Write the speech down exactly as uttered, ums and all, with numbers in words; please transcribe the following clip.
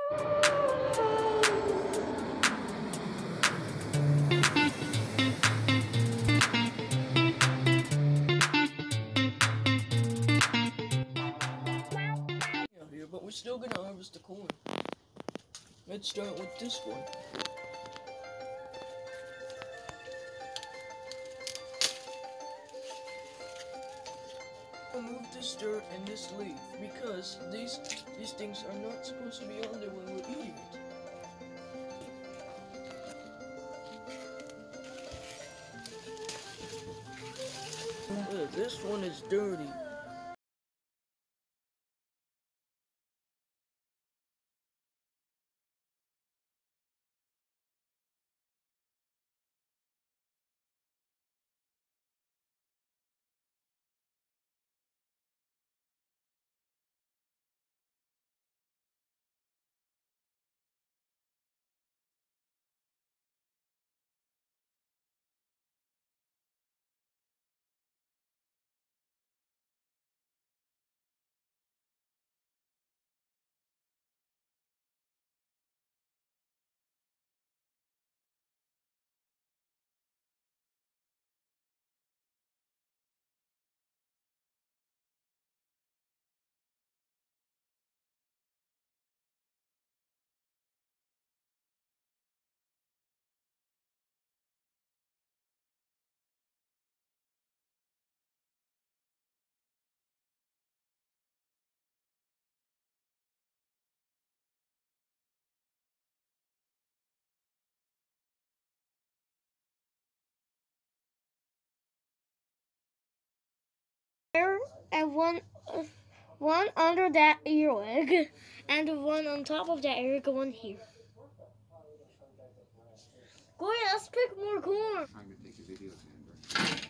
Here, but we're still gonna harvest the corn. Let's start with this one. Remove this dirt and this leaf because these these things are not supposed to be on there when we're eating it. Ugh, this one is dirty. And one, uh, one under that earwig, and one on top of that earwig, one here. Go ahead, let's pick more corn. I'm gonna take a video, Amber.